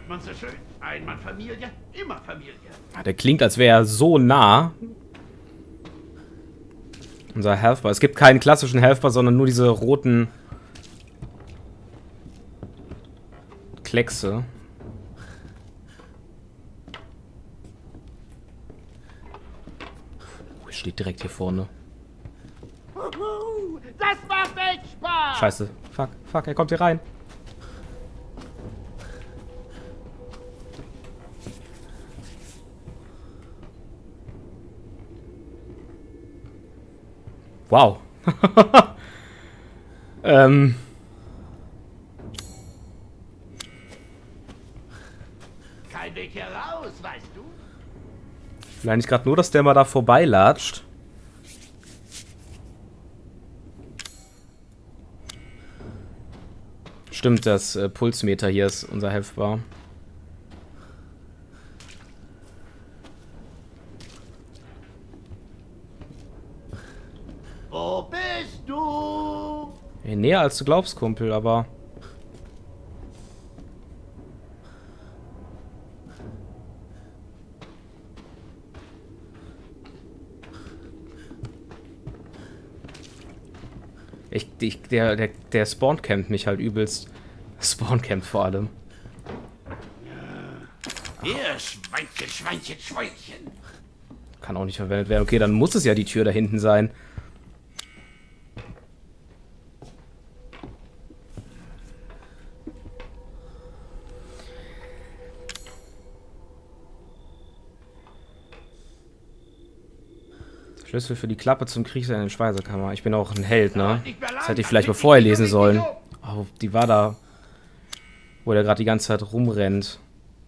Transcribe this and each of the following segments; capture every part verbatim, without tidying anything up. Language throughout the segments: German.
sagt man so schön. Einmal Familie, immer Familie. Der klingt, als wäre er so nah. Unser Healthbar. Es gibt keinen klassischen Healthbar, sondern nur diese roten Kleckse. Oh, steht direkt hier vorne. Das macht echt Spaß! Scheiße. Fuck, fuck, er kommt hier rein. Wow. ähm. Kein Weg hier raus, weißt du? Ich will eigentlich gerade nur, dass der mal da vorbeilatscht. Stimmt, das äh, Pulsmeter hier ist unser Healthbar. Wo bist du? Hey, näher als du glaubst, Kumpel, aber... Ich, ich, der, der, der Spawn-campt mich halt übelst. Spawn-campt vor allem. Hier, Schweinchen, Schweinchen, Schweinchen. Kann auch nicht verwendet werden. Okay, dann muss es ja die Tür da hinten sein. Schlüssel für die Klappe zum Kriegsende in der Speisekammer. Ich bin auch ein Held, ne? Das hätte ich vielleicht mal vorher lesen sollen. Oh, die war da, wo der gerade die ganze Zeit rumrennt.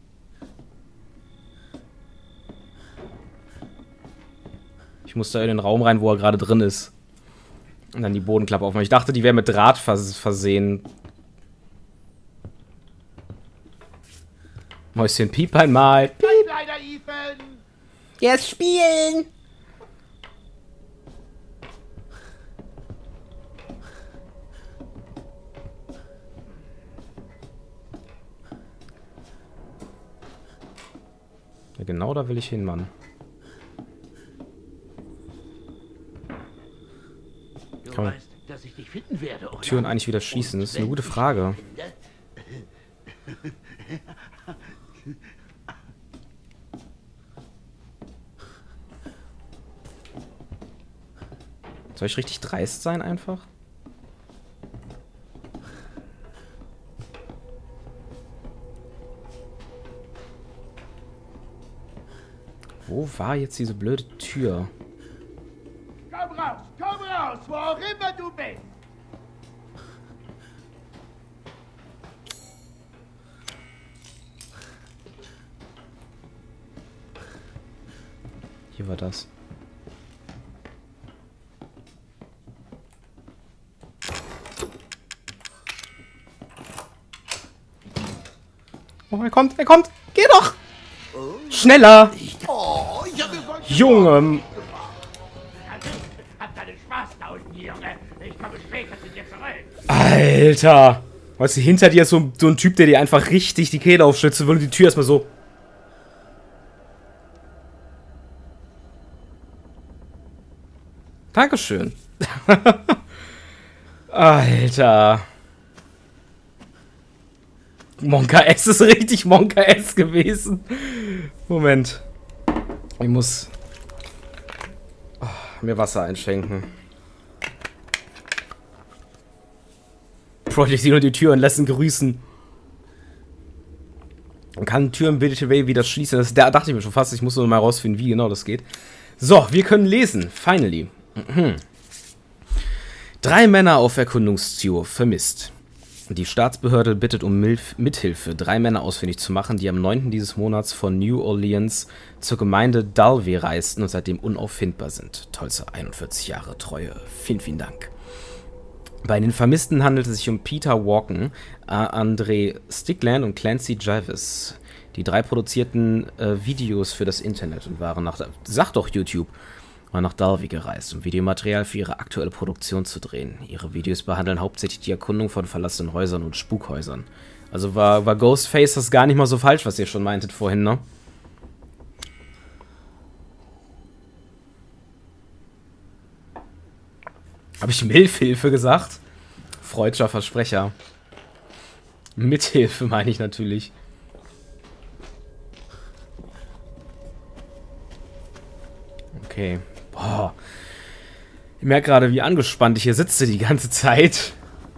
Ich muss da in den Raum rein, wo er gerade drin ist. Und dann die Bodenklappe aufmachen. Ich dachte, die wäre mit Draht vers versehen. Mäuschen, piep einmal. Piep. Kleiner Ethan. Jetzt spielen! Ja, genau da will ich hin, Mann. Du Komm. weißt, dass ich dich finden werde, oder? Türen eigentlich wieder schließen? Das ist eine gute Frage. Soll ich richtig dreist sein einfach? Wo war jetzt diese blöde Tür? Komm raus, komm raus, wo auch immer du bist. Hier war das. Oh, er kommt, er kommt! Geh doch! Schneller! Oh, ich hab gesagt, Junge! hab deinen Spaß da unten, Junge. Ich komme später zu dir zurück. Alter! Weißt du, hinter dir ist so, so ein Typ, der dir einfach richtig die Kehle aufschlitzen will und die Tür erstmal so... Dankeschön. Alter. Monka S ist richtig Monka S gewesen. Moment. Ich muss oh, mir Wasser einschenken. Project Zero die Tür und lassen grüßen. Man kann Türen B T W wieder schließen. Das, da dachte ich mir schon fast. Ich muss nur mal rausfinden, wie genau das geht. So, wir können lesen. Finally. Mhm. Drei Männer auf Erkundungstour vermisst. Die Staatsbehörde bittet um Milf Mithilfe, drei Männer ausfindig zu machen, die am neunten dieses Monats von New Orleans zur Gemeinde Dalvey reisten und seitdem unauffindbar sind. Tulsa, einundvierzig Jahre, Treue. Vielen, vielen Dank. Bei den Vermissten handelt es sich um Peter Walken, äh, André Stickland und Clancy Jarvis. Die drei produzierten äh, Videos für das Internet und waren nach... Sag doch YouTube! War nach Dalvey gereist, um Videomaterial für ihre aktuelle Produktion zu drehen. Ihre Videos behandeln hauptsächlich die Erkundung von verlassenen Häusern und Spukhäusern. Also war, war Ghostface das gar nicht mal so falsch, was ihr schon meintet vorhin, ne? Habe ich Mithilfe gesagt? Freudscher Versprecher. Mithilfe meine ich natürlich. Okay. Boah. Ich merke gerade, wie angespannt ich hier sitze die ganze Zeit.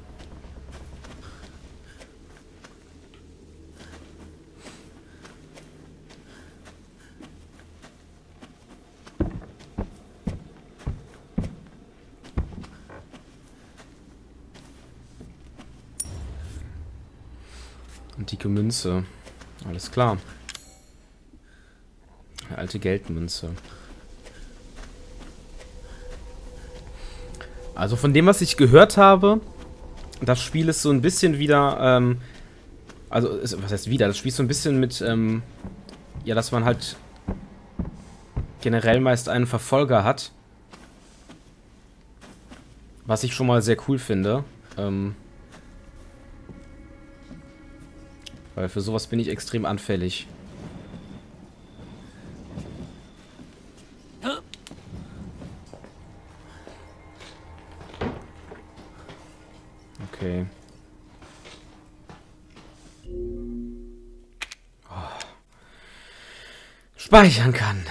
Antike Münze. Alles klar. Eine alte Geldmünze. Also von dem, was ich gehört habe, das Spiel ist so ein bisschen wieder, ähm, also, ist, was heißt wieder? Das Spiel ist so ein bisschen mit, ähm, ja, dass man halt generell meist einen Verfolger hat. Was ich schon mal sehr cool finde. Ähm, weil für sowas bin ich extrem anfällig. Okay. Oh. Speichern kann.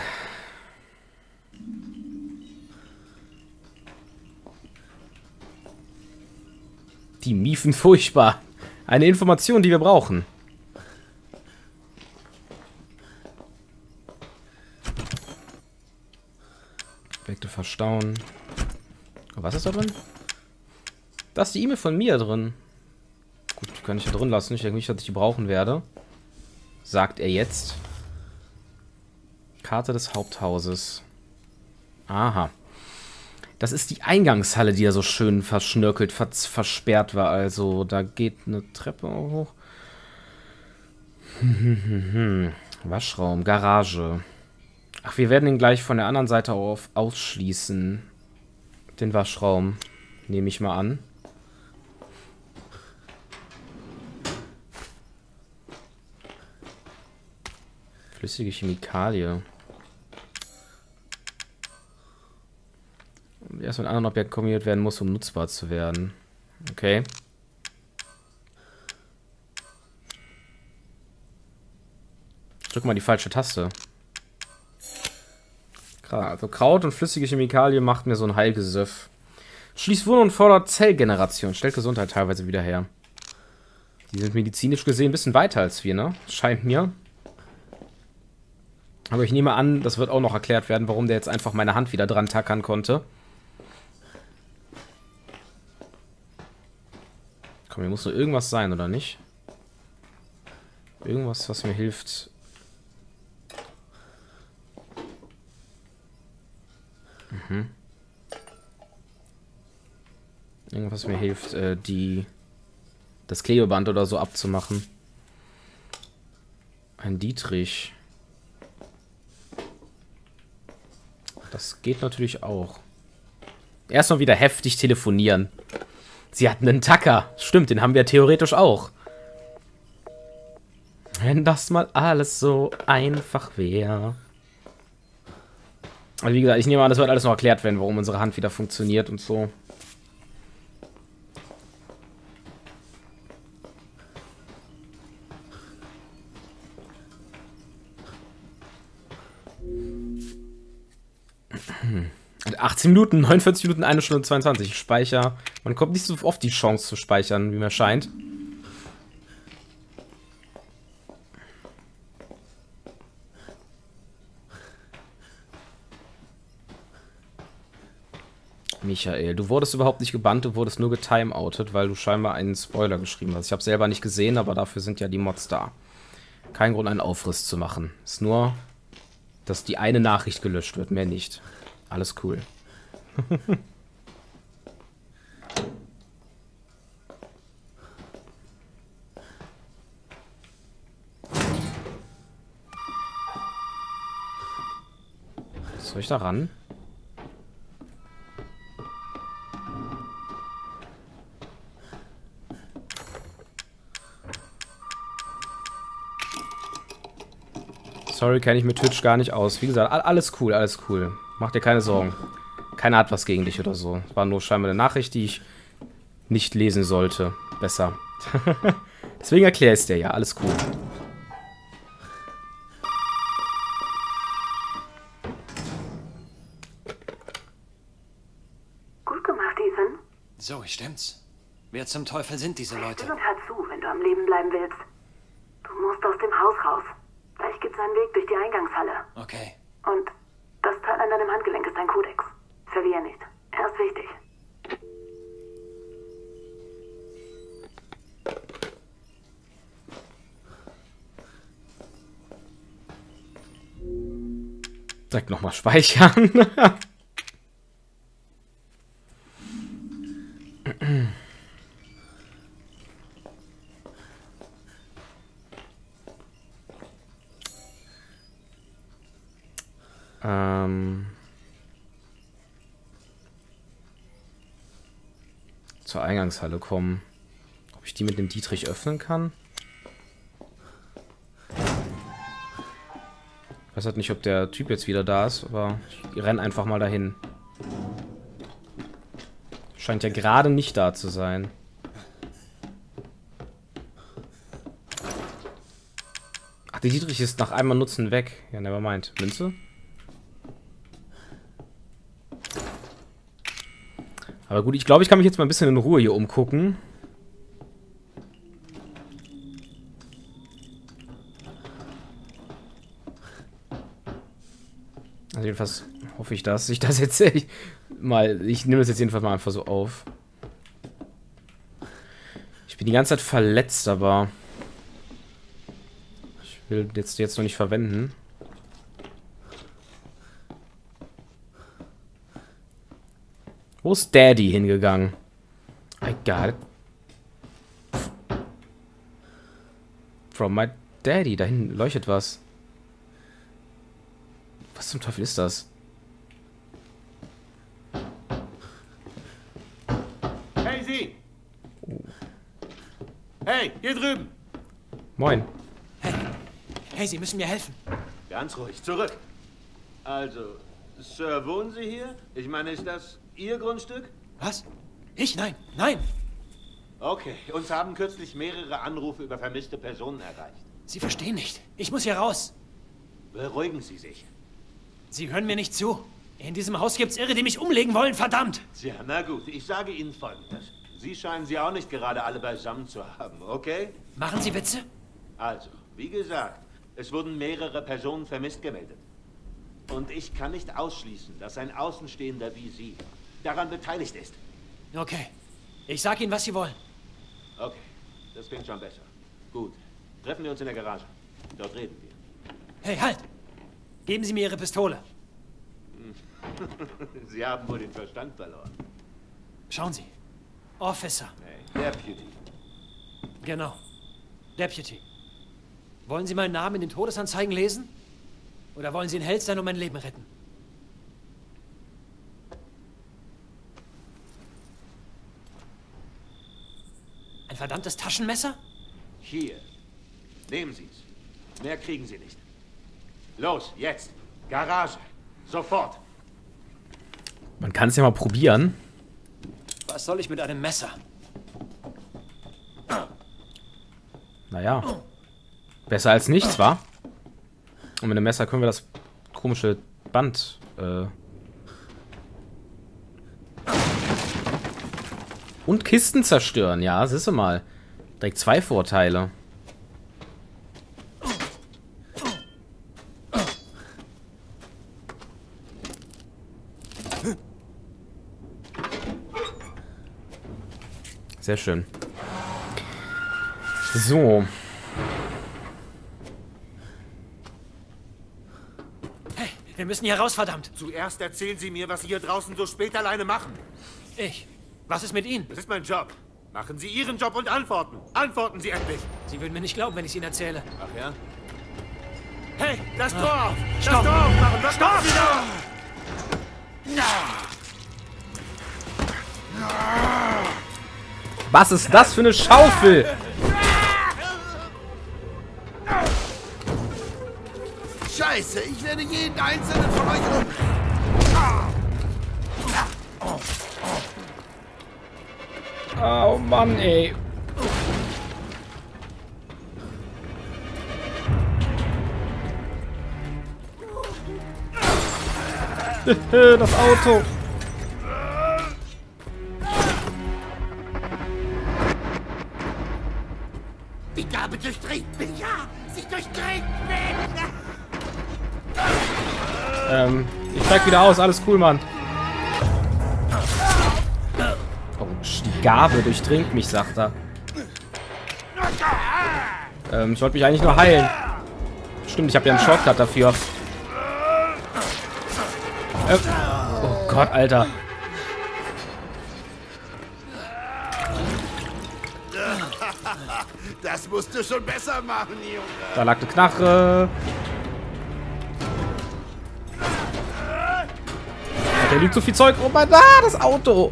Die Miefen furchtbar. Eine Information, die wir brauchen. Objekte verstauen. Was ist da drin? Da ist die E-Mail von mir drin. Gut, die kann ich ja drin lassen. Ich denke nicht, dass ich die brauchen werde. Sagt er jetzt. Karte des Haupthauses. Aha. Das ist die Eingangshalle, die ja so schön verschnörkelt, vers versperrt war. Also, da geht eine Treppe hoch. Waschraum, Garage. Ach, wir werden ihn gleich von der anderen Seite auf ausschließen. Den Waschraum. Nehme ich mal an. Flüssige Chemikalie. Erst mit anderen Objekten kombiniert werden muss, um nutzbar zu werden. Okay. Drück mal die falsche Taste. Also Kraut und flüssige Chemikalie macht mir so ein Heilgesöff. Schließt Wunder und fordert Zellgeneration. Stellt Gesundheit teilweise wieder her. Die sind medizinisch gesehen ein bisschen weiter als wir, ne? Scheint mir. Aber ich nehme an, das wird auch noch erklärt werden, warum der jetzt einfach meine Hand wieder dran tackern konnte. Komm, hier muss nur irgendwas sein, oder nicht? Irgendwas, was mir hilft. Mhm. Irgendwas mir hilft, äh, die das Klebeband oder so abzumachen. Ein Dietrich. Das geht natürlich auch. Erstmal wieder heftig telefonieren. Sie hatten einen Tacker. Stimmt, den haben wir theoretisch auch. Wenn das mal alles so einfach wäre. Also wie gesagt, ich nehme an, das wird alles noch erklärt werden, warum unsere Hand wieder funktioniert und so. achtzehn Minuten, neunundvierzig Minuten, eine Stunde zweiundzwanzig. Ich speichere. Man kommt nicht so oft die Chance zu speichern, wie mir scheint. Michael, du wurdest überhaupt nicht gebannt, du wurdest nur getimeoutet, weil du scheinbar einen Spoiler geschrieben hast. Ich habe selber nicht gesehen, aber dafür sind ja die Mods da. Kein Grund, einen Aufriss zu machen. Ist nur, dass die eine Nachricht gelöscht wird, mehr nicht. Alles cool. Soll ich da ran? Sorry, kenne ich mit Twitch gar nicht aus. Wie gesagt, alles cool, alles cool. Mach dir keine Sorgen. Keiner hat was gegen dich oder so. War nur scheinbar eine Nachricht, die ich nicht lesen sollte. Besser. Deswegen erkläre ich es dir ja. Alles cool. Gut gemacht, Ethan. So, stimmt's. Wer zum Teufel sind diese Leute? Still und hör zu, wenn du am Leben bleiben willst. Du musst aus dem Haus raus. Gleich gibt's einen Weg durch die Eingangshalle. Okay. Und das Teil an deinem Handgelenk ist ein Kodex. Verlier nicht. Er ist wichtig. Direkt nochmal speichern. ähm... Zur Eingangshalle kommen. Ob ich die mit dem Dietrich öffnen kann? Ich weiß halt nicht, ob der Typ jetzt wieder da ist, aber ich renne einfach mal dahin. Scheint ja gerade nicht da zu sein. Ach, der Dietrich ist nach einmal Nutzen weg. Ja, nevermind. Münze? Aber gut, ich glaube, ich kann mich jetzt mal ein bisschen in Ruhe hier umgucken. Also jedenfalls hoffe ich, dass ich das jetzt ich, mal... Ich nehme das jetzt jedenfalls mal einfach so auf. Ich bin die ganze Zeit verletzt, aber... Ich will jetzt, jetzt noch nicht verwenden. Wo ist Daddy hingegangen? I got it. From my daddy. Da hinten leuchtet was. Was zum Teufel ist das? Hey, Sie! Hey, hier drüben! Moin. Hey, hey, Sie müssen mir helfen. Ganz ruhig, zurück. Also, Sir, wohnen Sie hier? Ich meine, ist das Ihr Grundstück? Was? Ich? Nein, nein. Okay, uns haben kürzlich mehrere Anrufe über vermisste Personen erreicht. Sie verstehen nicht. Ich muss hier raus. Beruhigen Sie sich. Sie hören mir nicht zu. In diesem Haus gibt's Irre, die mich umlegen wollen, verdammt. Tja, na gut, ich sage Ihnen Folgendes. Sie scheinen sie auch nicht gerade alle beisammen zu haben, okay? Machen Sie Witze? Also, wie gesagt, es wurden mehrere Personen vermisst gemeldet. Und ich kann nicht ausschließen, dass ein Außenstehender wie Sie daran beteiligt ist. Okay. Ich sag Ihnen, was Sie wollen. Okay, das klingt schon besser. Gut, treffen wir uns in der Garage. Dort reden wir. Hey, halt! Geben Sie mir Ihre Pistole. Sie haben wohl den Verstand verloren. Schauen Sie. Officer. Hey, Deputy. Genau. Deputy. Wollen Sie meinen Namen in den Todesanzeigen lesen? Oder wollen Sie ein Held sein und mein Leben retten? Ein verdammtes Taschenmesser? Hier. Nehmen Sie es. Mehr kriegen Sie nicht. Los, jetzt. Garage. Sofort. Man kann es ja mal probieren. Was soll ich mit einem Messer? Naja. Besser als nichts, wa? Und mit dem Messer können wir das komische Band... Äh Und Kisten zerstören, ja, siehst du mal. Direkt zwei Vorteile. Sehr schön. So. Hey, wir müssen hier raus, verdammt. Zuerst erzählen Sie mir, was Sie hier draußen so spät alleine machen. Ich. Was ist mit Ihnen? Das ist mein Job. Machen Sie Ihren Job und antworten. Antworten Sie endlich. Sie würden mir nicht glauben, wenn ich es Ihnen erzähle. Ach ja? Hey, das Tor auf! Das Stopp! Tor aufmachen! Was Stopp! machen Sie da? Was ist das für eine Schaufel? Scheiße, ich werde jeden einzelnen von euch umbringen. Oh Mann, ey. Das Auto. Die Gabe durchdringt mich, ja! Sie durchdringt mich! Ähm, ich steig wieder aus, alles cool, Mann. Oh, die Gabe durchdringt mich, sagt er. Ähm, ich wollte mich eigentlich nur heilen. Stimmt, ich habe ja einen Shortcut dafür. Äh, oh Gott, Alter. Das musst du schon besser machen, Junge. Da lag eine Knarre. Da liegt so viel Zeug rum. Ah, das Auto.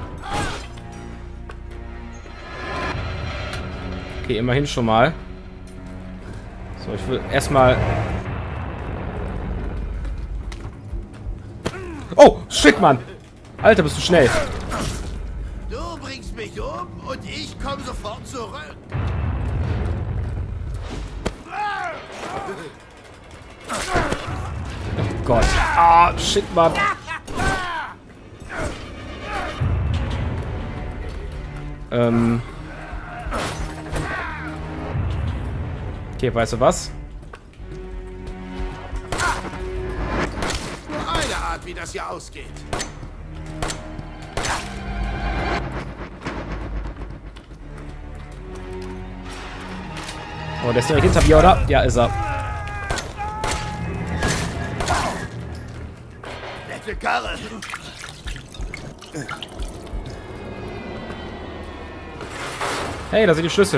Okay, immerhin schon mal. So, ich will erstmal... Oh, shit, Mann. Alter, bist du schnell. Du bringst mich um und ich komme sofort zurück. Oh Gott. Ah, shit, Mann. Ähm... Okay, weißt du was? Nur eine Art, wie das hier ausgeht. Oh, der ist direkt hinter mir, oder? Ja, ist er. Nette Karre. Hey, da sind die Schlüssel.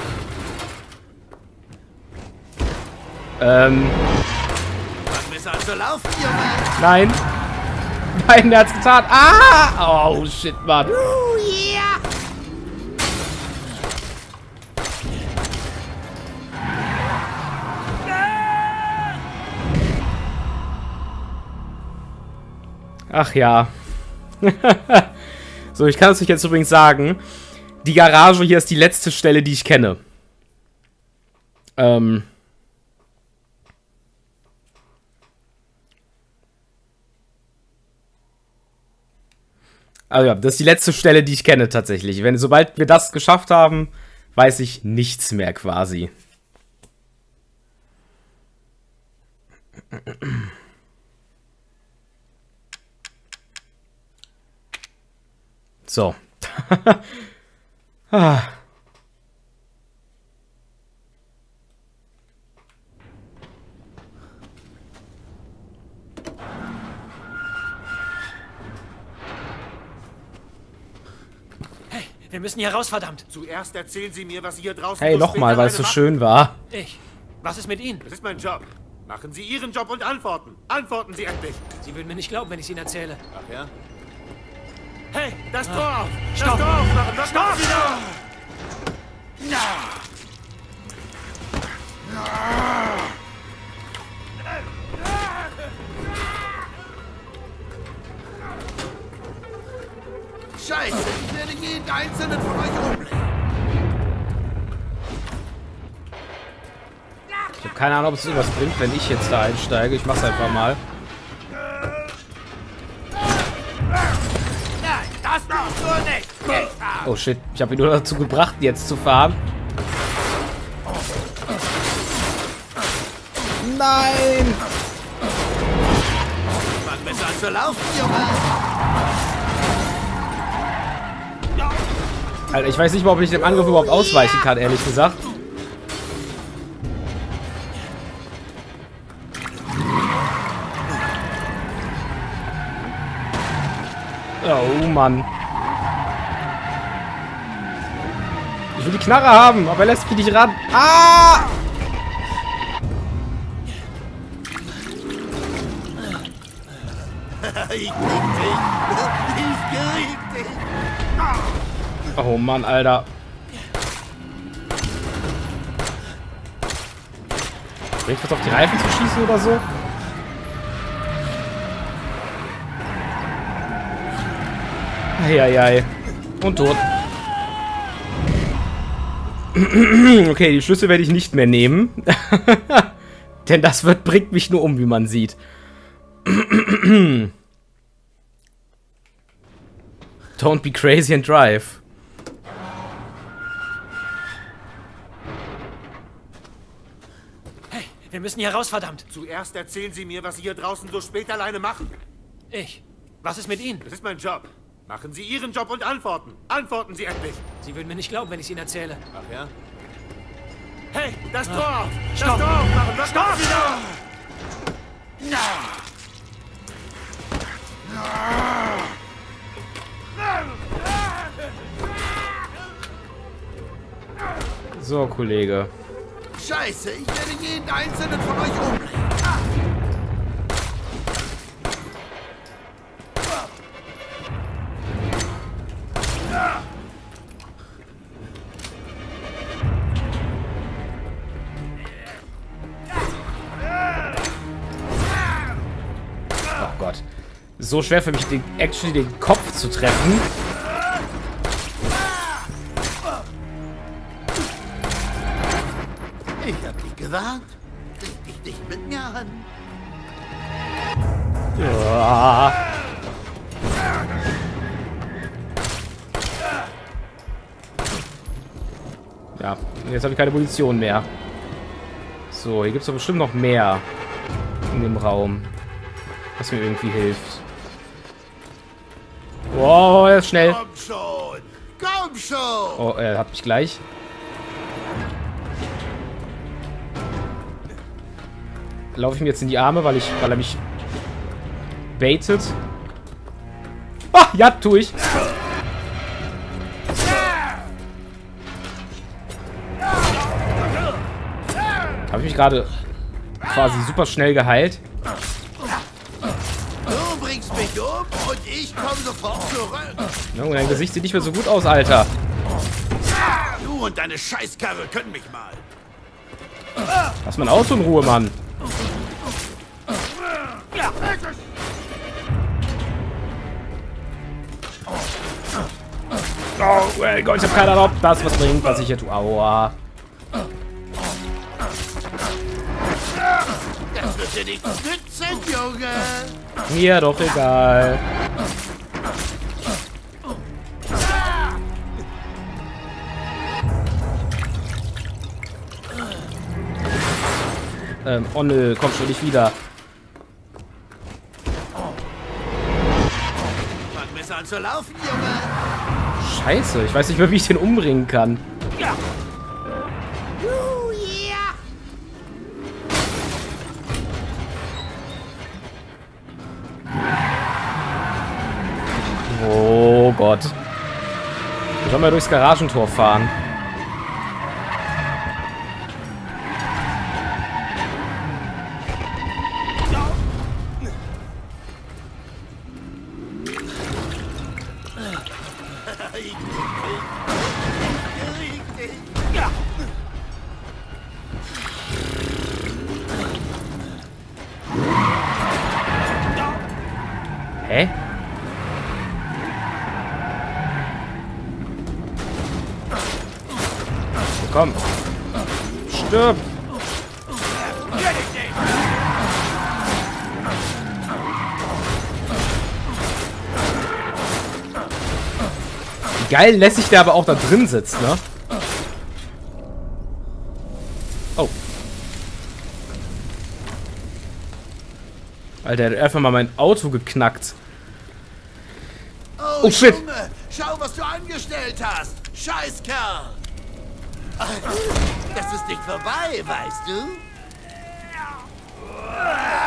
Ähm... Wann bist du also laufen, Junge? Nein. Nein, der hat's getan. Ah! Oh, shit, Mann. Oh, yeah. Ach ja. So, ich kann es euch jetzt übrigens sagen. Die Garage hier ist die letzte Stelle, die ich kenne. Ähm... Also ja, das ist die letzte Stelle, die ich kenne tatsächlich. Wenn, sobald wir das geschafft haben, weiß ich nichts mehr quasi. So. ah. Wir müssen hier raus, verdammt. Zuerst erzählen Sie mir, was Sie hier draußen... Hey, nochmal, weil es so schön war. Ich. Was ist mit Ihnen? Das ist mein Job. Machen Sie Ihren Job und antworten. Antworten Sie endlich. Sie würden mir nicht glauben, wenn ich es Ihnen erzähle. Ach ja? Hey, das Tor auf! Das Stopp! Tor aufmachen! Das Stopp! Tor wieder! Scheiße, ich werde jeden einzelnen von euch umbringen. Ich habe keine Ahnung, ob es irgendwas bringt, wenn ich jetzt da einsteige. Ich mach's einfach mal. Nein, das tust du nicht! Nicht wahr? Oh shit, ich habe ihn nur dazu gebracht, jetzt zu fahren. Nein! Wann bist du an zu laufen, Junge? Alter, ich weiß nicht mal, ob ich dem Angriff überhaupt ausweichen kann, ehrlich gesagt. Oh Mann. Ich will die Knarre haben, aber er lässt mich nicht ran. Ah! Ich krieg dich! Ich krieg dich! Oh Mann, Alter. Bringt was auf die Reifen zu schießen oder so? Eieiei. Und tot. Okay, die Schlüssel werde ich nicht mehr nehmen. Denn das wird, bringt mich nur um, wie man sieht. Don't be crazy and drive. Hey, wir müssen hier raus, verdammt. Zuerst erzählen Sie mir, was Sie hier draußen so spät alleine machen. Ich. Was ist mit Ihnen? Das ist mein Job. Machen Sie Ihren Job und antworten. Antworten Sie endlich. Sie würden mir nicht glauben, wenn ich es Ihnen erzähle. Ach ja? Hey, das Ah. Tor! Das Stopp! Tor aufmachen! Was Stopp! machen Sie da? So, Kollege. Scheiße, ich werde jeden einzelnen von euch umbringen. Oh Gott. So schwer für mich, den, actually den Kopf zu treffen. Ich hab dich gewarnt. Leg dich nicht mit mir an. Ja. Ja, jetzt habe ich keine Munition mehr. So, hier gibt es doch bestimmt noch mehr in dem Raum, was mir irgendwie hilft. Wow, er ist schnell. Komm schon! Komm schon! Oh, er hat mich gleich. Laufe ich mir jetzt in die Arme, weil ich, weil er mich baitet. Ah, ja, tue ich. Habe ich mich gerade quasi super schnell geheilt. Du bringst mich um und ich komme sofort zurück. Ja, und dein Gesicht sieht nicht mehr so gut aus, Alter. Du und deine Scheißkarre können mich mal. Lass mein Auto in Ruhe, Mann. Oh mein Gott, ich habe keine Ahnung, ob das was bringt, was ich hier tue. Aua. Das wird dir nichts nützen, Junge. Mir doch egal. Ähm, oh nö, komm schon nicht wieder. Fang besser an zu laufen, Junge. Scheiße, ich weiß nicht mehr, wie ich den umbringen kann. Uh, yeah. Oh Gott. Ich soll mal durchs Garagentor fahren. Hä? Komm. Stirb. Wie geil lässig der aber auch da drin sitzt, ne? Oh. Alter, der hat einfach mal mein Auto geknackt. Oh, Oh, shit. Junge, schau, was du angestellt hast. Scheißkerl. Das ist nicht vorbei, weißt du?